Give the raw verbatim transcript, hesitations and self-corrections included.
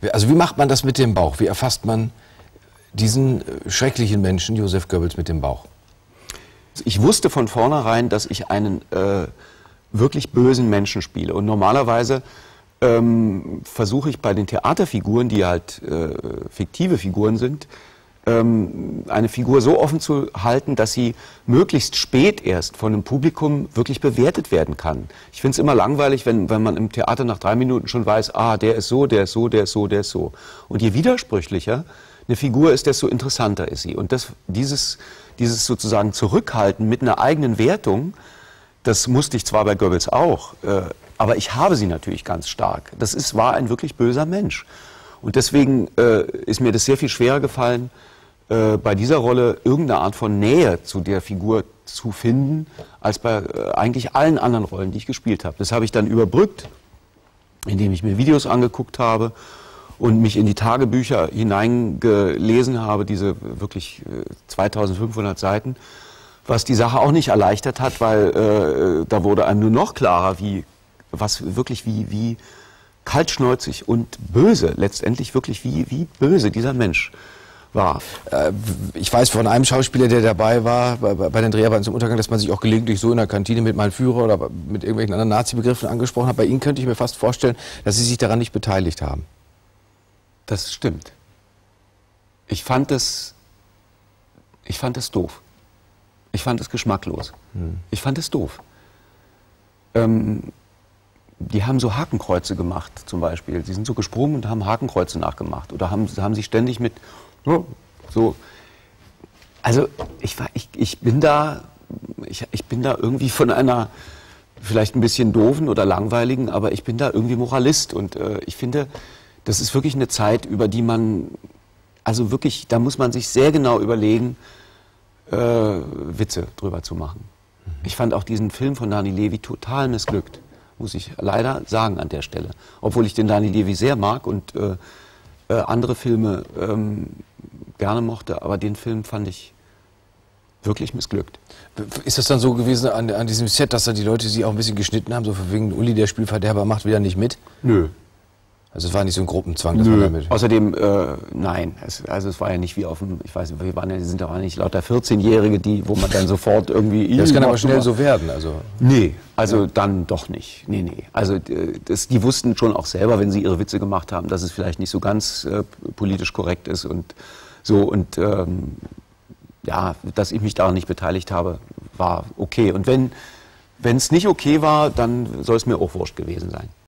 Also wie macht man das mit dem Bauch? Wie erfasst man diesen schrecklichen Menschen, Joseph Goebbels, mit dem Bauch? Ich wusste von vornherein, dass ich einen äh, wirklich bösen Menschen spiele. Und normalerweise ähm, versuche ich bei den Theaterfiguren, die halt äh, fiktive Figuren sind, ähm, eine Figur so offen zu halten, dass sie möglichst spät erst von einem Publikum wirklich bewertet werden kann. Ich finde es immer langweilig, wenn, wenn man im Theater nach drei Minuten schon weiß, ah, der ist so, der ist so, der ist so, der ist so. Und je widersprüchlicher eine Figur ist, desto interessanter ist sie. Und das, dieses, dieses sozusagen Zurückhalten mit einer eigenen Wertung, das musste ich zwar bei Goebbels auch, äh, aber ich habe sie natürlich ganz stark. Das ist, war ein wirklich böser Mensch. Und deswegen äh, ist mir das sehr viel schwerer gefallen, äh, bei dieser Rolle irgendeine Art von Nähe zu der Figur zu finden, als bei äh, eigentlich allen anderen Rollen, die ich gespielt habe. Das habe ich dann überbrückt, indem ich mir Videos angeguckt habe und mich in die Tagebücher hineingelesen habe, diese wirklich äh, zweitausendfünfhundert Seiten, was die Sache auch nicht erleichtert hat, weil äh, da wurde einem nur noch klarer, wie, was wirklich wie, wie kaltschnäuzig und böse, letztendlich wirklich wie, wie böse dieser Mensch war. Äh, ich weiß von einem Schauspieler, der dabei war, bei, bei den Dreharbeiten zum Untergang, dass man sich auch gelegentlich so in der Kantine mit meinem Führer oder mit irgendwelchen anderen Nazi-Begriffen angesprochen hat. Bei Ihnen könnte ich mir fast vorstellen, dass Sie sich daran nicht beteiligt haben. Das stimmt. Ich fand es, ich fand es doof. Ich fand es geschmacklos. Hm. Ich fand es doof. Ähm, die haben so Hakenkreuze gemacht, zum Beispiel. Sie sind so gesprungen und haben Hakenkreuze nachgemacht. Oder haben, haben sie ständig mit oh, so. Also ich, war, ich, ich bin da, ich, ich bin da irgendwie von einer vielleicht ein bisschen doofen oder langweiligen, aber ich bin da irgendwie Moralist. Und äh, ich finde, das ist wirklich eine Zeit, über die man, also wirklich, da muss man sich sehr genau überlegen, äh, Witze drüber zu machen. Mhm. Ich fand auch diesen Film von Dani Levy total missglückt, muss ich leider sagen an der Stelle. Obwohl ich den Dani Levy sehr mag und äh, äh, andere Filme ähm, gerne mochte, aber den Film fand ich wirklich missglückt. Ist das dann so gewesen an, an diesem Set, dass da die Leute sie auch ein bisschen geschnitten haben, so von wegen Uli, der Spielverderber, macht wieder nicht mit? Nö. Also es war nicht so ein Gruppenzwang, dass Nö. man damit... Außerdem, äh, nein, es, also es war ja nicht wie auf dem, ich weiß nicht, wir waren ja, sind ja nicht lauter vierzehnjährige, die, wo man dann sofort irgendwie... Ja, das kann aber schnell so werden, also... Nee, also ja. Dann doch nicht, nee, nee. Also das, die wussten schon auch selber, wenn sie ihre Witze gemacht haben, dass es vielleicht nicht so ganz äh, politisch korrekt ist und so und ähm, ja, dass ich mich daran nicht beteiligt habe, war okay. Und wenn wenn es nicht okay war, dann soll es mir auch wurscht gewesen sein.